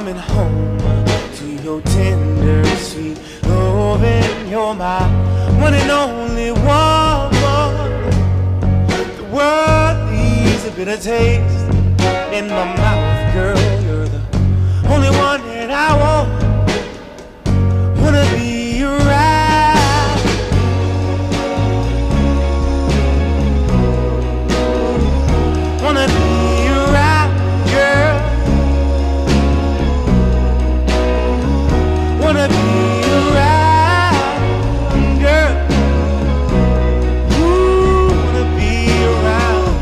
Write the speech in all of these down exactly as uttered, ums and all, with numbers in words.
coming home to your tender, sweet loving. You're my one and only woman. The world leaves a bitter taste in my mouth, girl. You're the only one that I want. Wanna be around. Wanna be around, girl. Wanna be around, girl. Ooh, wanna be around.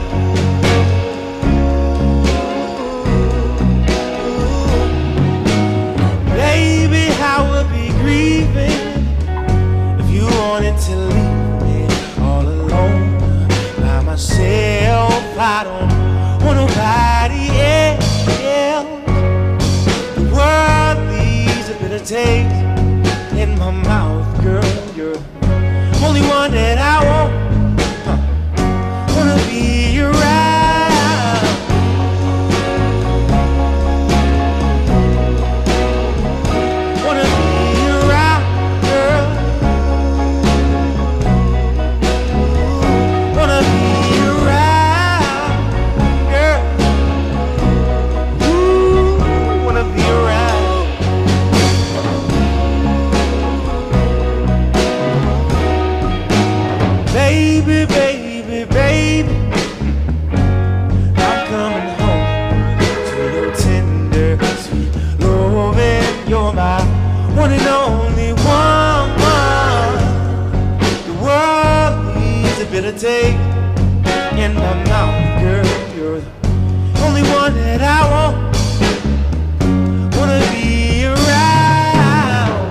Baby, I would be grieving if you wanted to leave me all alone by myself. I don't want nobody else. The world leaves a bitter taste in my mouth, girl. You're the only one that I want. Huh. Wanna be around. Wanna be around, girl. Wanna be around, girl. Ooh, wanna be around. Baby, baby, baby, I'm coming home to your tender, sweet loving. You're my one and only woman. The world leaves a bitter taste in my mouth, girl. You're the only one that I want. Wanna be around.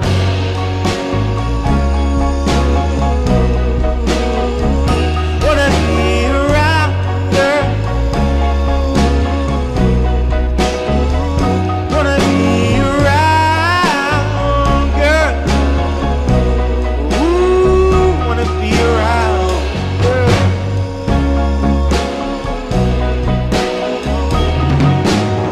Wanna be around, girl. Wanna be around, girl. Ooh, wanna be around, girl.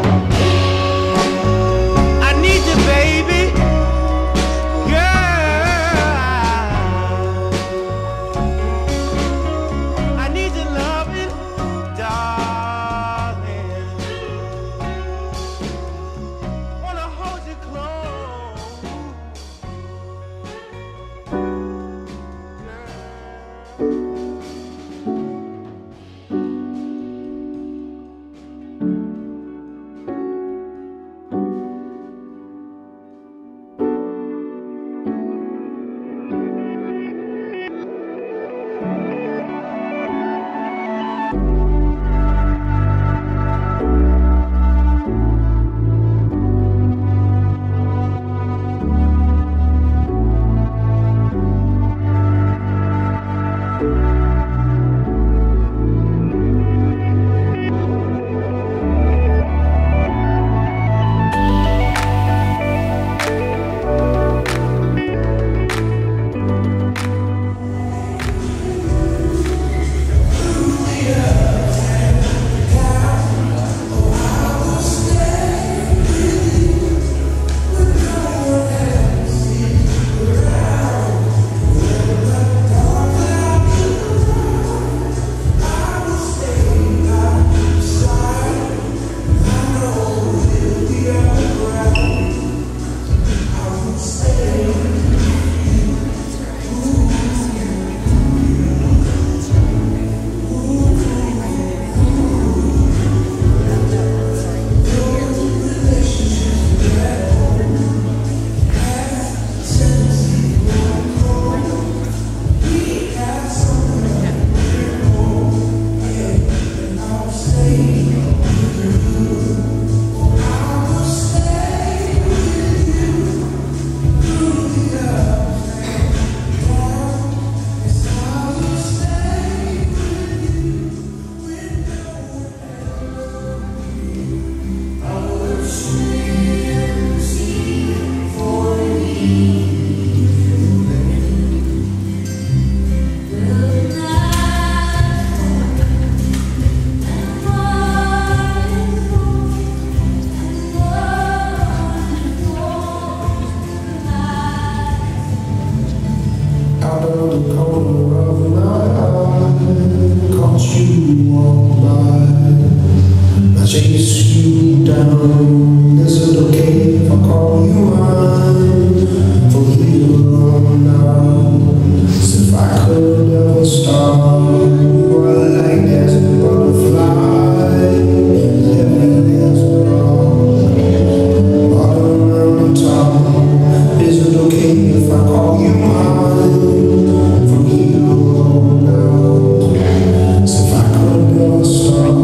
chase you down. Is it okay if I call you mine? For here on now, as if I could ever stop. You are like dancing butterfly, heavy as a rock, bottom around the top. Is it okay if I call you mine? From here on now, as if I could never stop.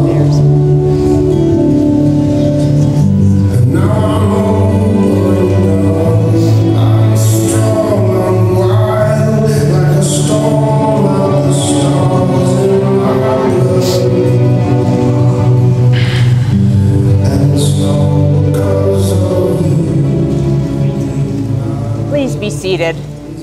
Please be seated.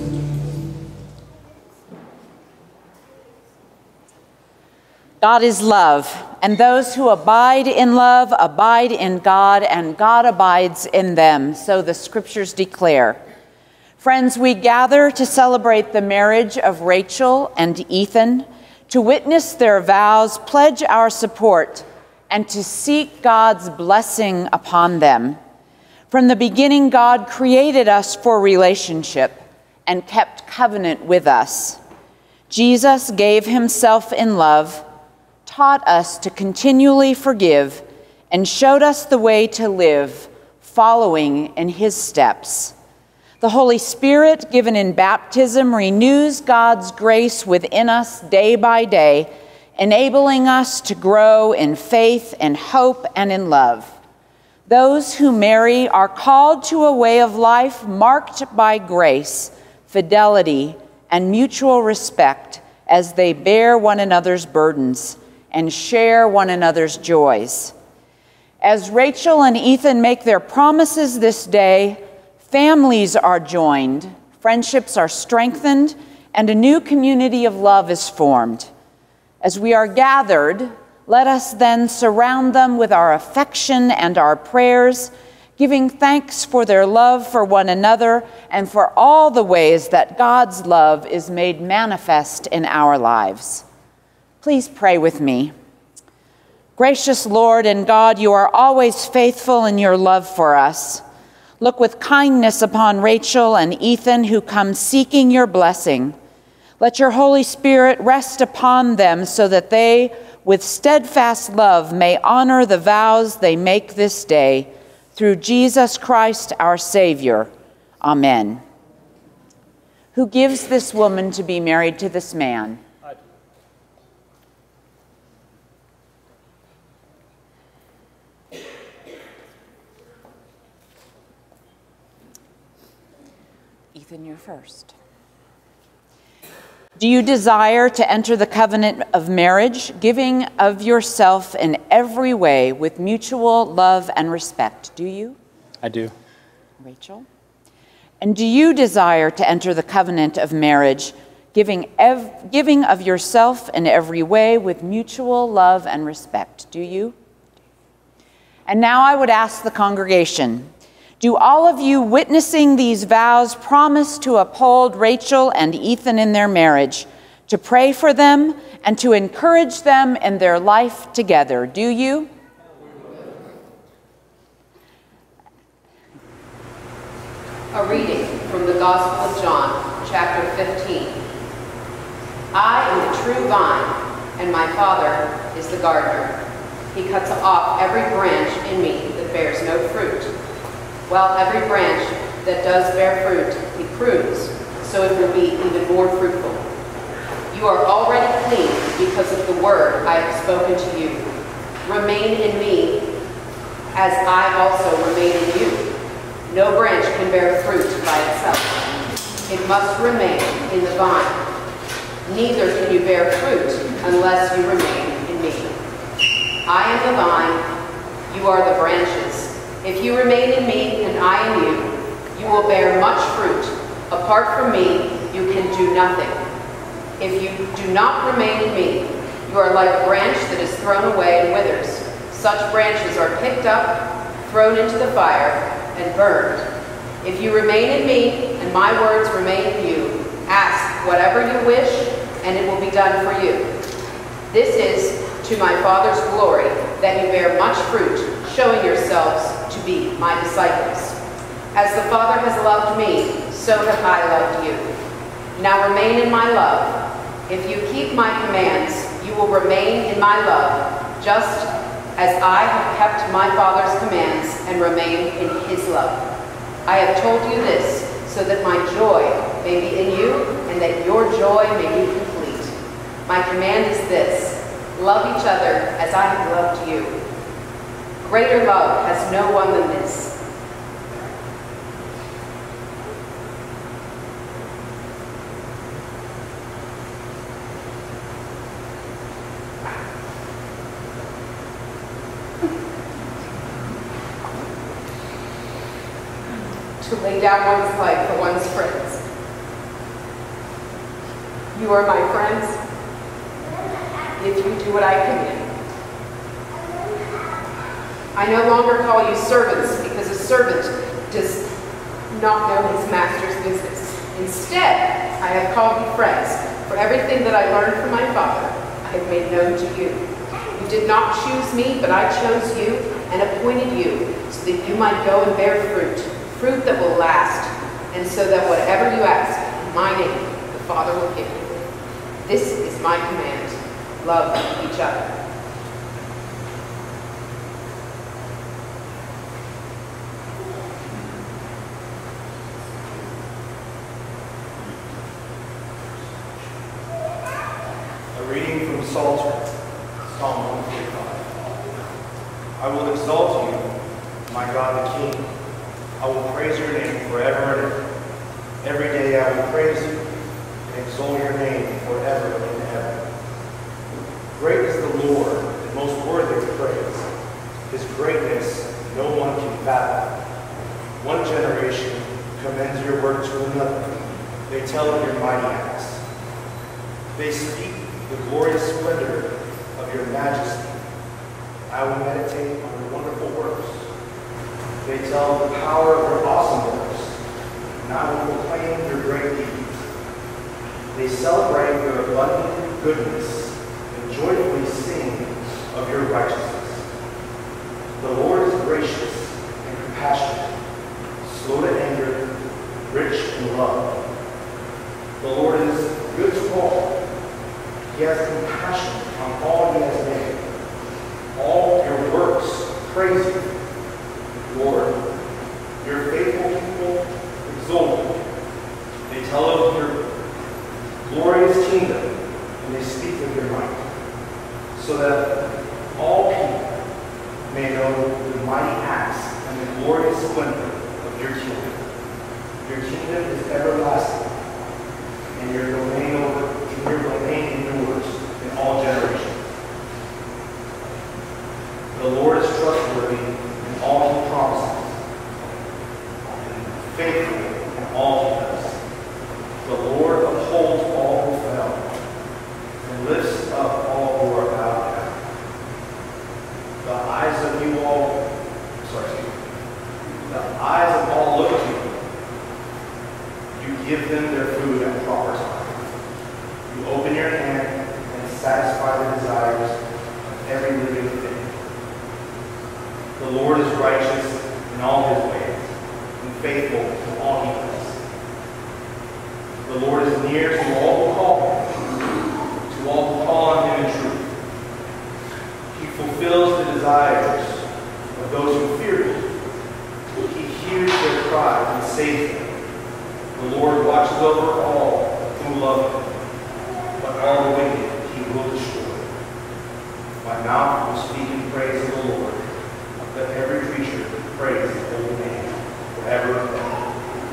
God is love, and those who abide in love abide in God, and God abides in them, so the scriptures declare. Friends, we gather to celebrate the marriage of Rachel and Ethan, to witness their vows, pledge our support, and to seek God's blessing upon them. From the beginning, God created us for relationship and kept covenant with us. Jesus gave himself in love, taught us to continually forgive, and showed us the way to live, following in his steps. The Holy Spirit, given in baptism, renews God's grace within us day by day, enabling us to grow in faith and hope and in love. Those who marry are called to a way of life marked by grace, fidelity, and mutual respect as they bear one another's burdens and share one another's joys. As Rachel and Ethan make their promises this day, families are joined, friendships are strengthened, and a new community of love is formed. As we are gathered, let us then surround them with our affection and our prayers, giving thanks for their love for one another and for all the ways that God's love is made manifest in our lives. Please pray with me. Gracious Lord and God, you are always faithful in your love for us. Look with kindness upon Rachel and Ethan, who come seeking your blessing. Let your Holy Spirit rest upon them so that they, with steadfast love, may honor the vows they make this day. Through Jesus Christ, our Savior. Amen. Who gives this woman to be married to this man? I do. Ethan, you're first. Do you desire to enter the covenant of marriage, giving of yourself in every way with mutual love and respect? Do you? I do. Rachel? And do you desire to enter the covenant of marriage, giving, ev giving of yourself in every way with mutual love and respect? Do you? And now I would ask the congregation, do all of you witnessing these vows promise to uphold Rachel and Ethan in their marriage, to pray for them, and to encourage them in their life together? Do you? A reading from the Gospel of John, chapter fifteen. I am the true vine, and my Father is the gardener. He cuts off every branch in me that bears no fruit, while every branch that does bear fruit he prunes, so it will be even more fruitful. You are already clean because of the word I have spoken to you. Remain in me, as I also remain in you. No branch can bear fruit by itself. It must remain in the vine. Neither can you bear fruit unless you remain in me. I am the vine, you are the branches. If you remain in me and I in you, you will bear much fruit. Apart from me, you can do nothing. If you do not remain in me, you are like a branch that is thrown away and withers. Such branches are picked up, thrown into the fire, and burned. If you remain in me and my words remain in you, ask whatever you wish, and it will be done for you. This is to my Father's glory, that you bear much fruit, showing yourselves to be my disciples. As the Father has loved me, so have I loved you. Now remain in my love. If you keep my commands, you will remain in my love, just as I have kept my Father's commands and remain in his love. I have told you this, so that my joy may be in you, and that your joy may be complete. My command is this: love each other as I have loved you. Greater love has no one than this. To lay down one's life for one's friends. You are my friends if you do what I command. I no longer call you servants, because a servant does not know his master's business. Instead, I have called you friends, for everything that I learned from my Father I have made known to you. You did not choose me, but I chose you and appointed you so that you might go and bear fruit, fruit that will last, and so that whatever you ask in my name, the Father will give you. This is my command: love each other. A reading from Psalter, Psalm one forty-five. I will exalt you, my God the King. I will praise your name forever and ever. Every day I will praise you and exalt your name forever and ever. Great is the Lord and most worthy of praise. His greatness no one can fathom. One generation commends your work to another. They tell of your mighty acts. They speak the glorious splendor of your majesty. I will meditate on your wonderful works. They tell the power of your awesome works, and I will proclaim your great deeds. They celebrate your abundant goodness and joyfully sing of your righteousness. The Lord is gracious and compassionate, slow to anger, rich in love. The Lord is good to all. He has compassion on all he has made. All your works praise you. Lord, your faithful people exalt you. They tell of your glorious kingdom, and they speak of your might, so that all people may know the mighty acts and the glorious splendor of your kingdom. Your kingdom is everlasting, and your domain over and your domain endures in all generations. The Lord is trustworthy in all he promises, and faithful in all he does. The Lord upholds all who fell, and lifts up all who are bowed down. The eyes of you all, sorry, the eyes of all look to you. You give them their food at proper time. You open your hand and satisfy the desires of every living thing. The Lord is righteous in all his ways, and faithful in all he does. The Lord is near to all who call him, to all who call on him in truth. He fulfills the desires of those who fear him. He hears their cry and saves them. The Lord watches over all who love him, but all the wicked he will destroy. My mouth will speak in praise of the Lord. Let every creature praise his holy name forever and ever.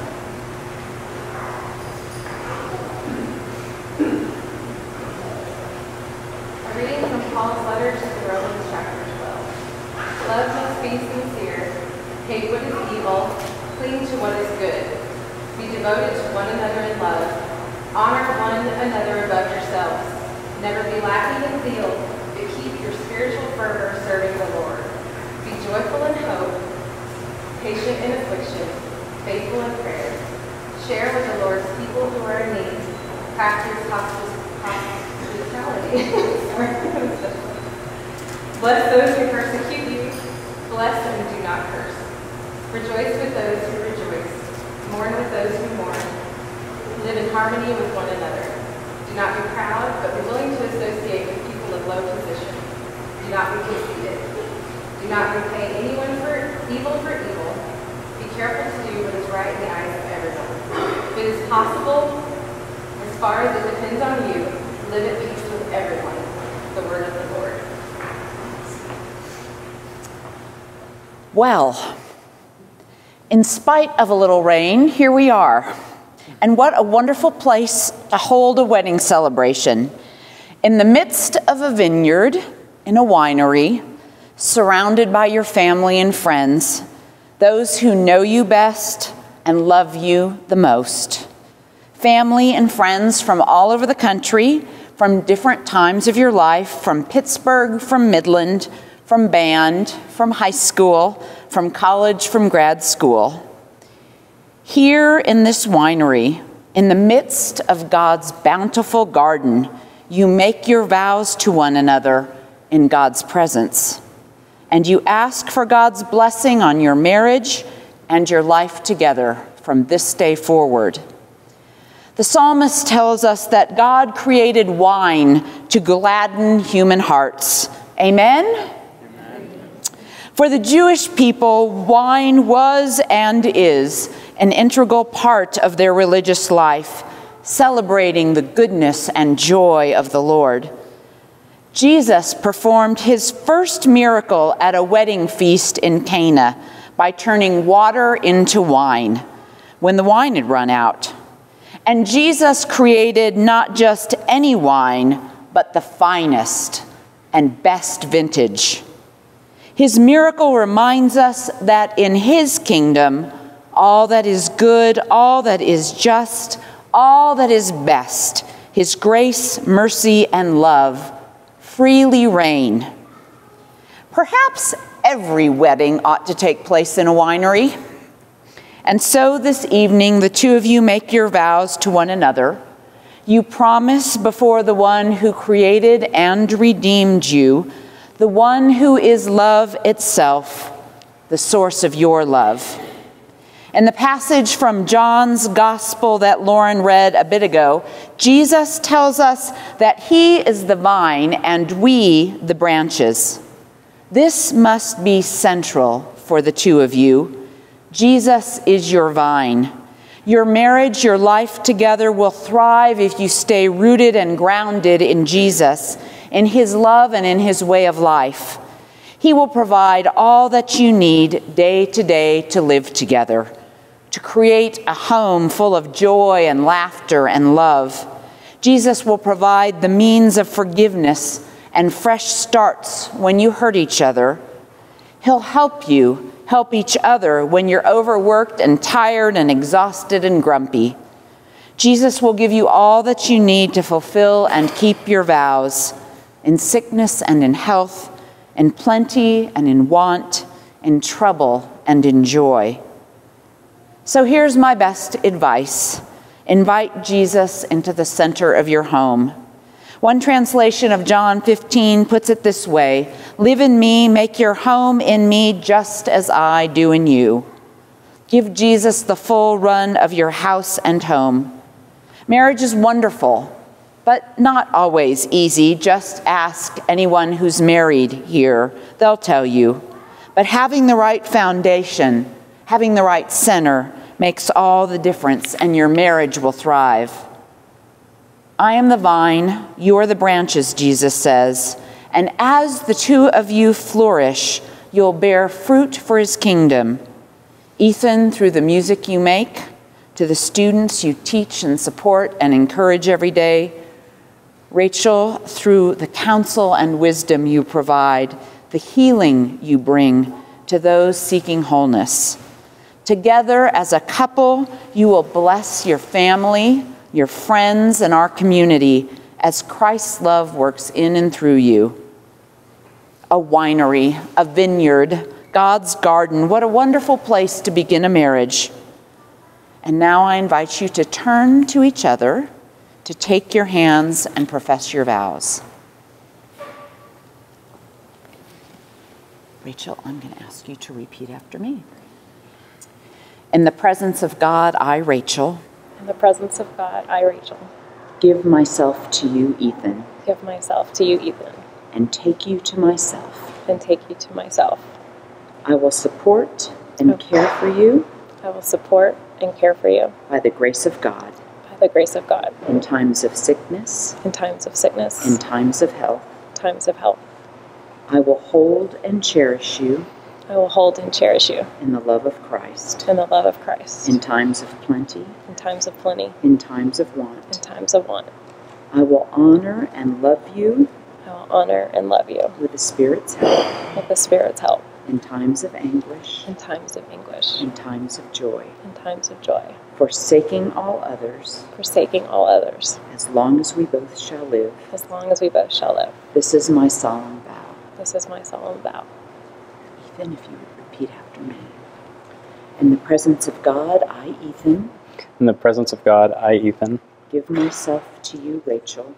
A reading from Paul's letter to the Romans, chapter twelve. Love must be sincere, hate what is evil, cling to what is good. Be devoted to one another in love. Honor one another above yourselves. Never be lacking in zeal, but keep your spiritual fervor serving the Lord. Be joyful in hope, patient in affliction, faithful in prayer. Share with the Lord's people who are in need. Practice hospitality. Bless those who persecute you. Bless and do not curse. Rejoice with those who rejoice. Mourn with those who mourn. Live in harmony with one another. Do not be proud, but be willing to associate with people of low position. Do not be conceited. Do not repay anyone for evil for evil. Be careful to do what is right in the eyes of everyone. If it is possible, as far as it depends on you, live at peace with everyone. The word of the Lord. Well, in spite of a little rain, here we are. And what a wonderful place to hold a wedding celebration. In the midst of a vineyard, in a winery, surrounded by your family and friends, those who know you best and love you the most. Family and friends from all over the country, from different times of your life, from Pittsburgh, from Midland, from band, from high school, from college, from grad school. Here in this winery, in the midst of God's bountiful garden, you make your vows to one another in God's presence. And you ask for God's blessing on your marriage and your life together from this day forward. The psalmist tells us that God created wine to gladden human hearts. Amen? Amen. For the Jewish people, wine was and is an integral part of their religious life, celebrating the goodness and joy of the Lord. Jesus performed his first miracle at a wedding feast in Cana by turning water into wine when the wine had run out. And Jesus created not just any wine, but the finest and best vintage. His miracle reminds us that in his kingdom, all that is good, all that is just, all that is best, his grace, mercy, and love freely reign. Perhaps every wedding ought to take place in a winery. And so this evening, the two of you make your vows to one another. You promise before the one who created and redeemed you, the one who is love itself, the source of your love. In the passage from John's Gospel that Lauren read a bit ago, Jesus tells us that he is the vine and we the branches. This must be central for the two of you. Jesus is your vine. Your marriage, your life together will thrive if you stay rooted and grounded in Jesus, in his love and in his way of life. He will provide all that you need day to day to live together, to create a home full of joy and laughter and love. Jesus will provide the means of forgiveness and fresh starts when you hurt each other. He'll help you help each other when you're overworked and tired and exhausted and grumpy. Jesus will give you all that you need to fulfill and keep your vows in sickness and in health, in plenty and in want, in trouble and in joy. So here's my best advice. Invite Jesus into the center of your home. One translation of John fifteen puts it this way: live in me, make your home in me just as I do in you. Give Jesus the full run of your house and home. Marriage is wonderful, but not always easy. Just ask anyone who's married here. They'll tell you. But having the right foundation, having the right center, makes all the difference, and your marriage will thrive. I am the vine, you are the branches, Jesus says, and as the two of you flourish, you'll bear fruit for his kingdom. Ethan, through the music you make, to the students you teach and support and encourage every day. Rachel, through the counsel and wisdom you provide, the healing you bring to those seeking wholeness. Together as a couple, you will bless your family, your friends, and our community as Christ's love works in and through you. A winery, a vineyard, God's garden. What a wonderful place to begin a marriage. And now I invite you to turn to each other, to take your hands and profess your vows. Rachel, I'm going to ask you to repeat after me. In the presence of God, I, Rachel, In the presence of God, I, Rachel, give myself to you, Ethan, give myself to you, Ethan, and take you to myself. and take you to myself. I will support and care for you I will support and care for you by the grace of God by the grace of God in times of sickness, in times of sickness, in times of health. times of health. I will hold and cherish you I will hold and cherish you in the love of Christ, in the love of Christ, in times of plenty, in times of plenty, in times of in want. times of want. I will honor and love you I will honor and love you with the Spirit's help with the Spirit's help in times of anguish, in times of anguish, in times of joy, in times of joy, forsaking all others forsaking all others, as long as we both shall live. as long as we both shall live. This is my solemn vow. This is my solemn vow. Ethan, if you would repeat after me. In the presence of God, I, Ethan, In the presence of God, I, Ethan, give myself to you, Rachel,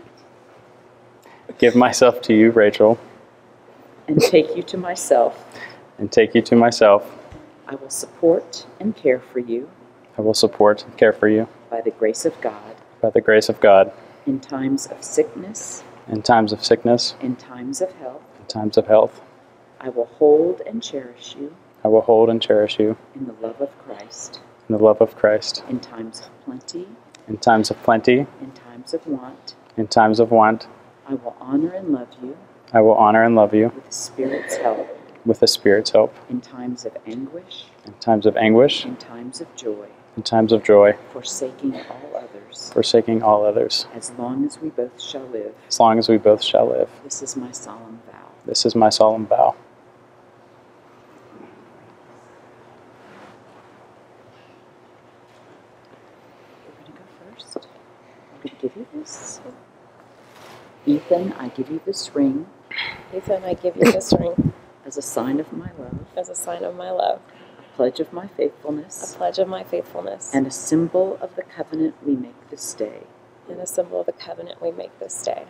give myself to you, Rachel, and take you to myself. and take you to myself. I will support and care for you I will support and care for you by the grace of God by the grace of God in times of sickness, in times of sickness, in times of health. in times of health. I will hold and cherish you I will hold and cherish you in the love of Christ, in the love of Christ, in times of plenty, in times of plenty, in times of want. in times of want. I will honor and love you I will honor and love you with the Spirit's help with the Spirit's help in times of anguish, in times of anguish, in times of joy, in times of joy, forsaking all others forsaking all others, as long as we both shall live. as long as we both shall live. This is my solemn vow. This is my solemn vow. We're going to go first. I'm going to give you this. Ethan, I give you this ring Ethan, I give you this ring as a sign of my love, as a sign of my love, a pledge of my a faithfulness, pledge of my faithfulness, and a symbol of the covenant we make this day. and a symbol of the covenant we make this day.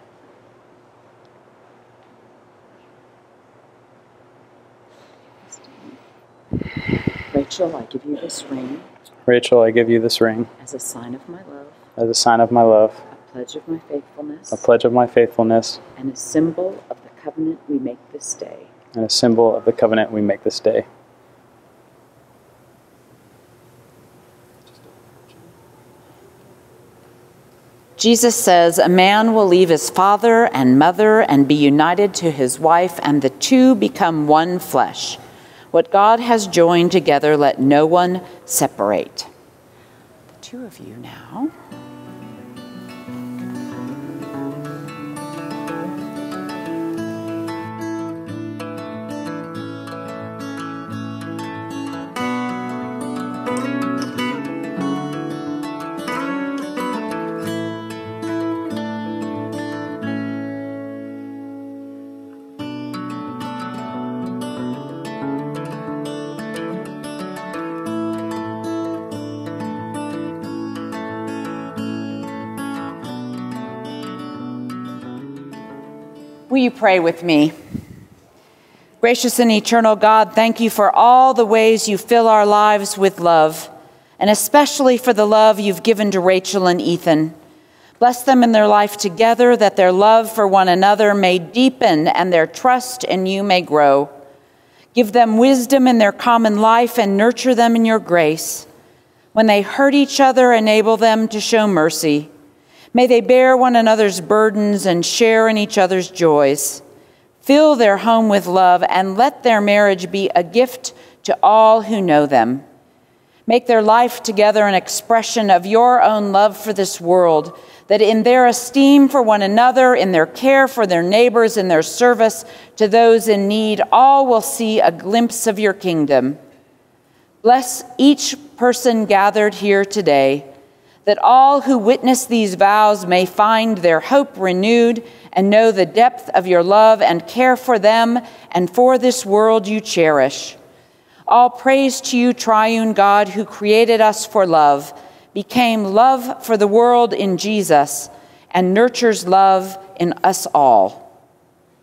Rachel, I give you this ring Rachel, I give you this ring as a sign of my love, as a sign of my love, a pledge of my faithfulness, a pledge of my faithfulness, and a symbol of the covenant we make this day. and a symbol of the covenant we make this day. Jesus says, a man will leave his father and mother and be united to his wife, and the two become one flesh. What God has joined together, let no one separate. The two of you now. Will you pray with me? Gracious and eternal God, thank you for all the ways you fill our lives with love, and especially for the love you've given to Rachel and Ethan. Bless them in their life together, that their love for one another may deepen and their trust in you may grow. Give them wisdom in their common life and nurture them in your grace. When they hurt each other, enable them to show mercy. May they bear one another's burdens and share in each other's joys. Fill their home with love and let their marriage be a gift to all who know them. Make their life together an expression of your own love for this world, that in their esteem for one another, in their care for their neighbors, in their service to those in need, all will see a glimpse of your kingdom. Bless each person gathered here today, that all who witness these vows may find their hope renewed and know the depth of your love and care for them and for this world you cherish. All praise to you, triune God, who created us for love, became love for the world in Jesus, and nurtures love in us all.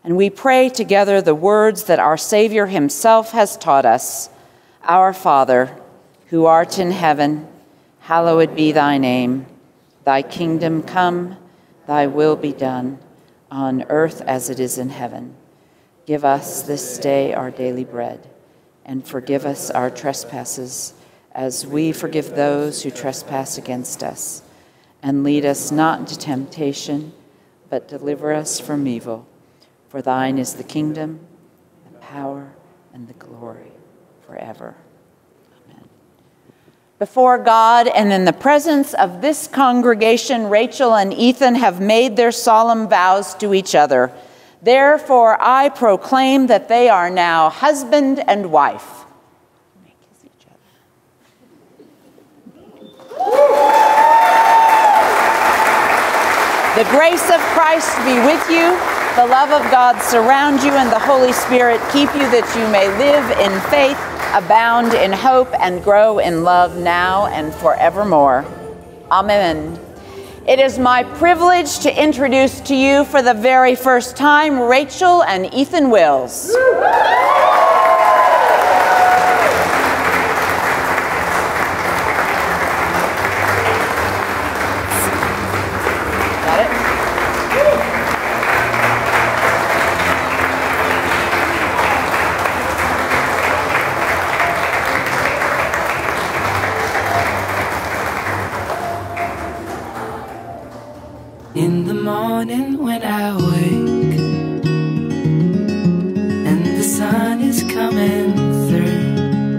And we pray together the words that our Savior himself has taught us. Our Father, who art in heaven, hallowed be thy name. Thy kingdom come, thy will be done, on earth as it is in heaven. Give us this day our daily bread, and forgive us our trespasses, as we forgive those who trespass against us. And lead us not into temptation, but deliver us from evil. For thine is the kingdom, the power, and the glory forever. Amen. Before God and in the presence of this congregation, Rachel and Ethan have made their solemn vows to each other. Therefore, I proclaim that they are now husband and wife. The grace of Christ be with you. The love of God surround you, and the Holy Spirit keep you, that you may live in faith, abound in hope, and grow in love now and forevermore. Amen. It is my privilege to introduce to you for the very first time Rachel and Ethan Wills. In the morning when I wake and the sun is coming through,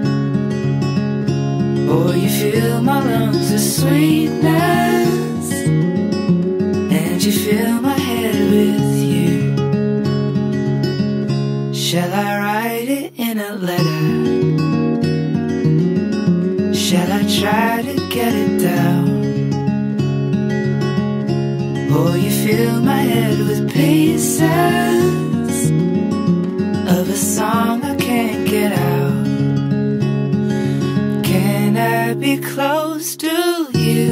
oh, you fill my lungs with sweetness, and you fill my head with you. Shall I write it in a letter? Shall I try to get it down? Oh, you fill my head with pieces of a song I can't get out. Can I be close to you?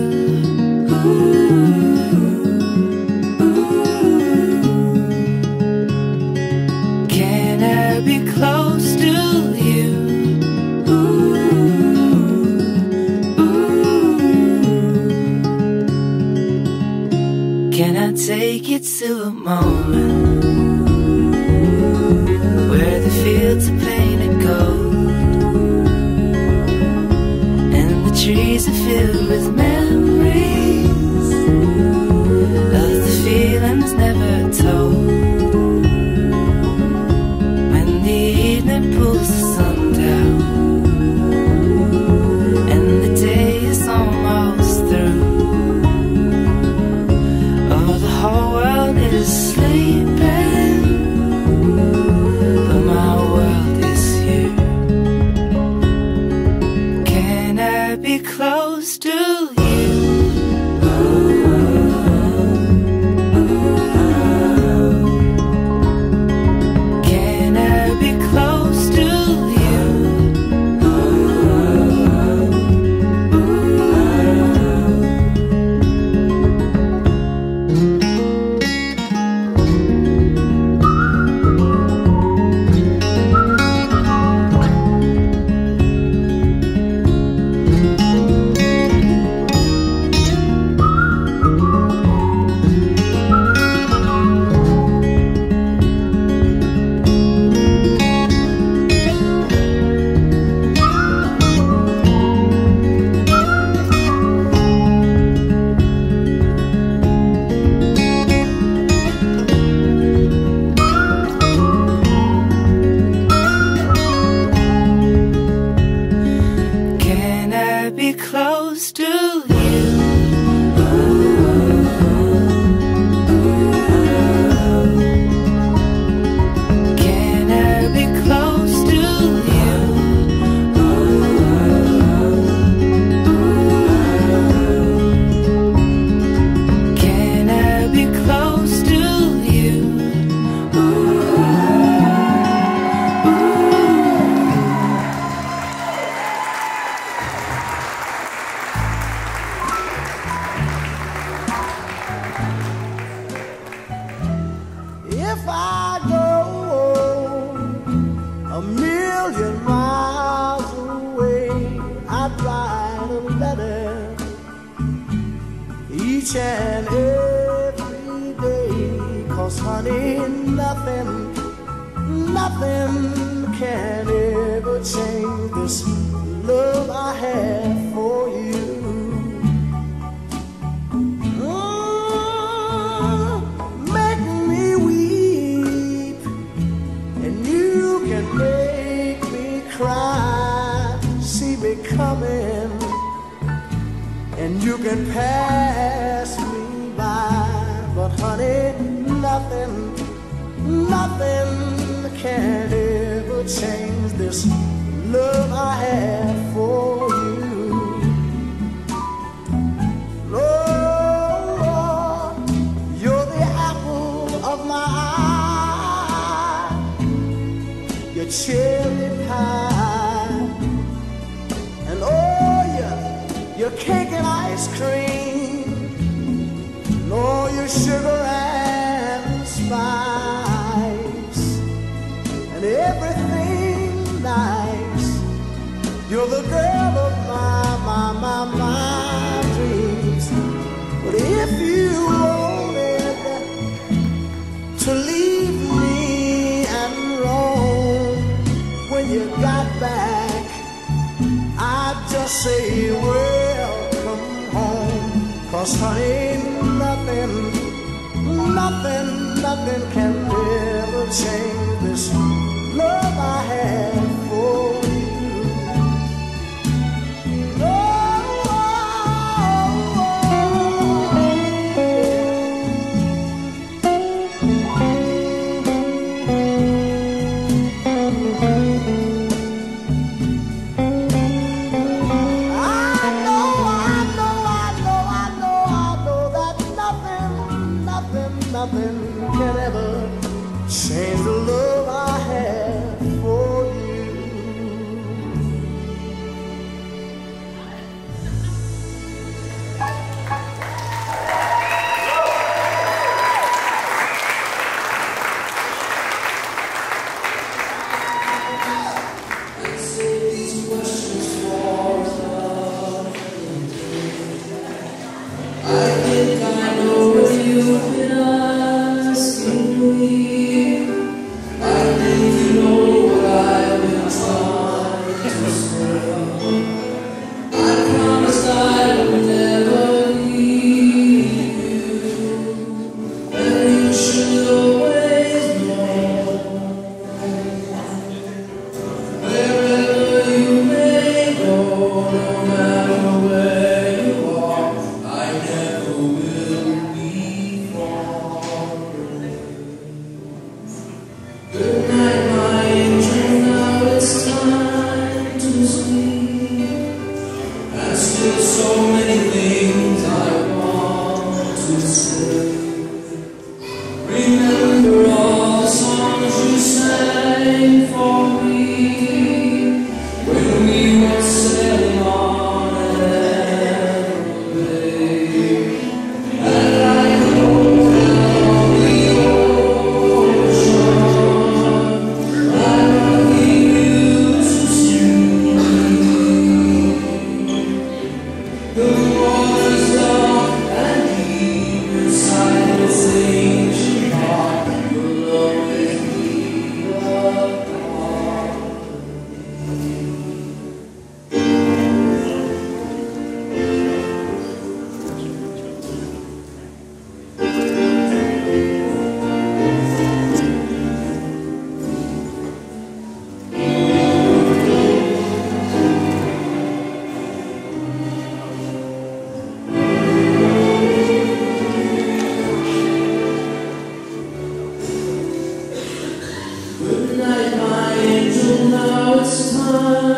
Ooh, ooh. Can I be close to you? Can I take you to a moment where the fields are painted gold and the trees are filled with memories of the feelings never told? When the evening pulls the sun down and the day is almost through, the whole world is sleeping, but my world is here. Can I be close to you? million miles away, I'd write a letter each and every day. 'Cause honey, nothing, nothing can ever change this love I have for you. Mm, make me weep, and you can make me cry. See me coming, and you can pass me by. But honey, nothing, nothing can ever change this love I have for you. Lord, you're the apple of my eye, your cherry pie, and oh, your, your cake and ice cream, and all your sugar and spice, and everything nice. You're the girl of my, my, my, my dreams. But if you wanted to leave me and roam, when you got back, I'd just say welcome home. 'Cause honey, nothing, nothing, nothing can ever change this love I have for you. Nothing can ever change the love I have for you. Let's save these questions for another day. I think I know what you've been asking me. I think you know what I've been trying to say. I promised I would never leave you, and you should always know. Wherever you may go, no matter where you are, I never will be far. Good night, my angel, now it's time to sleep. And still so many things I want to say. Remember all the songs you sang for me when we were sailing on an airplane. And I know now the ocean I used to see. The water's dark and deep inside this ancient heart. You'll always be a part. Good night, my angel, now it's time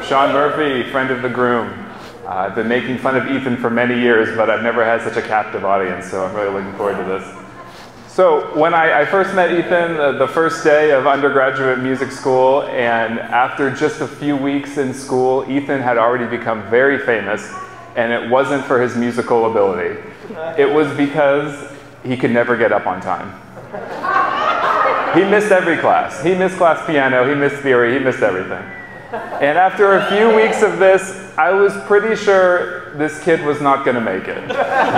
Sean Murphy, friend of the groom. Uh, I've been making fun of Ethan for many years, but I've never had such a captive audience, so I'm really looking forward to this. So when I, I first met Ethan, uh, the first day of undergraduate music school, and after just a few weeks in school, Ethan had already become very famous, and it wasn't for his musical ability. It was because he could never get up on time. He missed every class. He missed class piano, he missed theory, he missed everything. And after a few weeks of this, I was pretty sure this kid was not going to make it.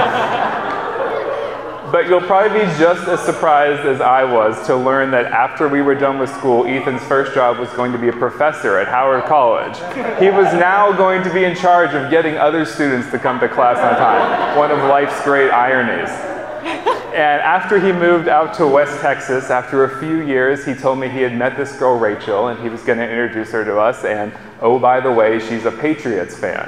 But you'll probably be just as surprised as I was to learn that after we were done with school, Ethan's first job was going to be a professor at Howard College. He was now going to be in charge of getting other students to come to class on time, one of life's great ironies. And after he moved out to West Texas, after a few years, he told me he had met this girl, Rachel, and he was going to introduce her to us, and oh, by the way, she's a Patriots fan.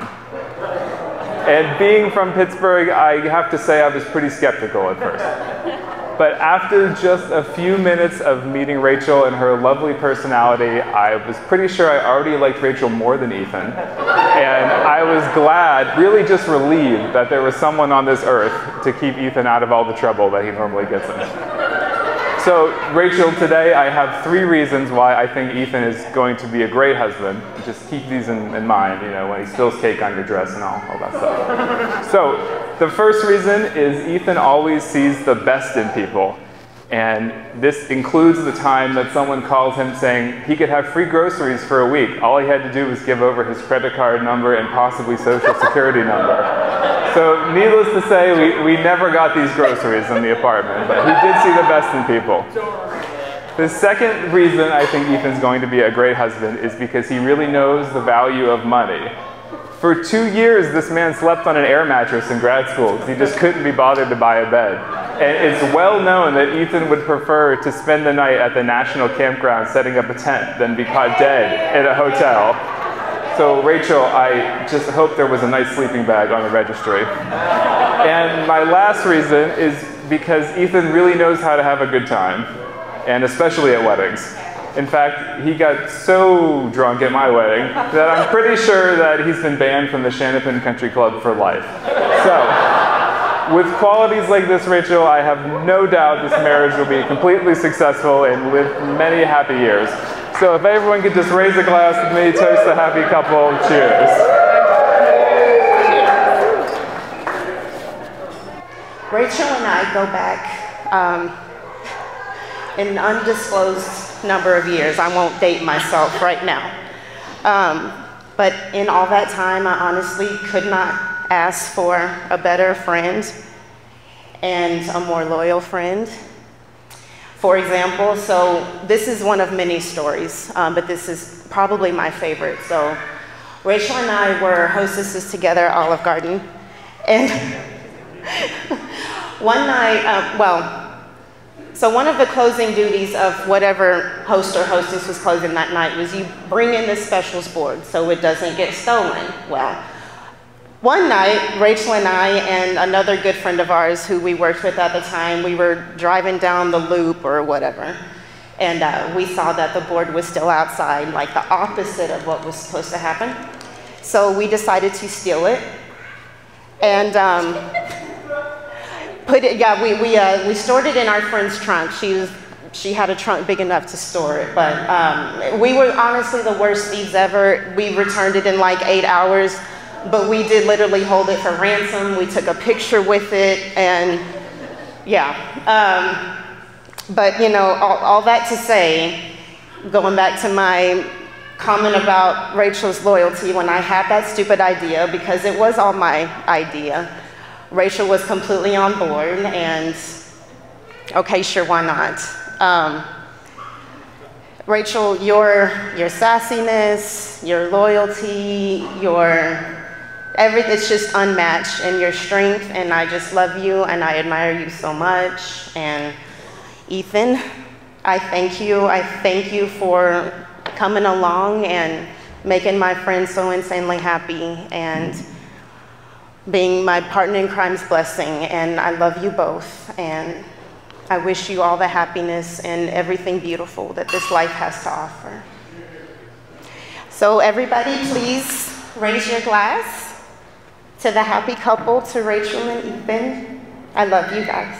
And being from Pittsburgh, I have to say I was pretty skeptical at first. But after just a few minutes of meeting Rachel and her lovely personality, I was pretty sure I already liked Rachel more than Ethan. And I was glad, really just relieved, that there was someone on this earth to keep Ethan out of all the trouble that he normally gets in. So, Rachel, today I have three reasons why I think Ethan is going to be a great husband. Just keep these in, in mind, you know, when he spills cake on your dress and all, all that stuff. So, the first reason is Ethan always sees the best in people. And this includes the time that someone called him saying he could have free groceries for a week. All he had to do was give over his credit card number and possibly social security number. So needless to say, we, we never got these groceries in the apartment, but he did see the best in people. The second reason I think Ethan's going to be a great husband is because he really knows the value of money. For two years, this man slept on an air mattress in grad school because he just couldn't be bothered to buy a bed. And it's well known that Ethan would prefer to spend the night at the National Campground setting up a tent than be caught dead in a hotel. So Rachel, I just hope there was a nice sleeping bag on the registry. And my last reason is because Ethan really knows how to have a good time, and especially at weddings. In fact, he got so drunk at my wedding that I'm pretty sure that he's been banned from the Shanapin Country Club for life. So, with qualities like this, Rachel, I have no doubt this marriage will be completely successful and live many happy years. So if everyone could just raise a glass with me, toast a happy couple, cheers. Rachel and I go back um, an undisclosed number of years. I won't date myself right now. Um, but in all that time, I honestly could not ask for a better friend and a more loyal friend. For example, so this is one of many stories, um, but this is probably my favorite. So Rachel and I were hostesses together at Olive Garden. And one night, uh, well, so one of the closing duties of whatever host or hostess was closing that night was you bring in the specials board so it doesn't get stolen. Well, one night, Rachel and I and another good friend of ours who we worked with at the time, we were driving down the loop or whatever, and uh, we saw that the board was still outside, like the opposite of what was supposed to happen. So we decided to steal it and um, put it, yeah, we, we, uh, we stored it in our friend's trunk. She, was, she had a trunk big enough to store it, but um, we were honestly the worst thieves ever. We returned it in like eight hours. But we did literally hold it for ransom. We took a picture with it, and yeah. Um, but you know, all, all that to say, going back to my comment about Rachel's loyalty, when I had that stupid idea, because it was all my idea, Rachel was completely on board, and okay, sure, why not? Um, Rachel, your, your sassiness, your loyalty, your everything, it's just unmatched in your strength, and I just love you and I admire you so much. And Ethan, I thank you. I thank you for coming along and making my friend so insanely happy and being my partner in crime's blessing. And I love you both, and I wish you all the happiness and everything beautiful that this life has to offer. So everybody, please raise your glass to the happy couple, to Rachel and Ethan. I love you guys.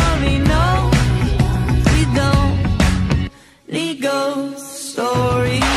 Ghost story.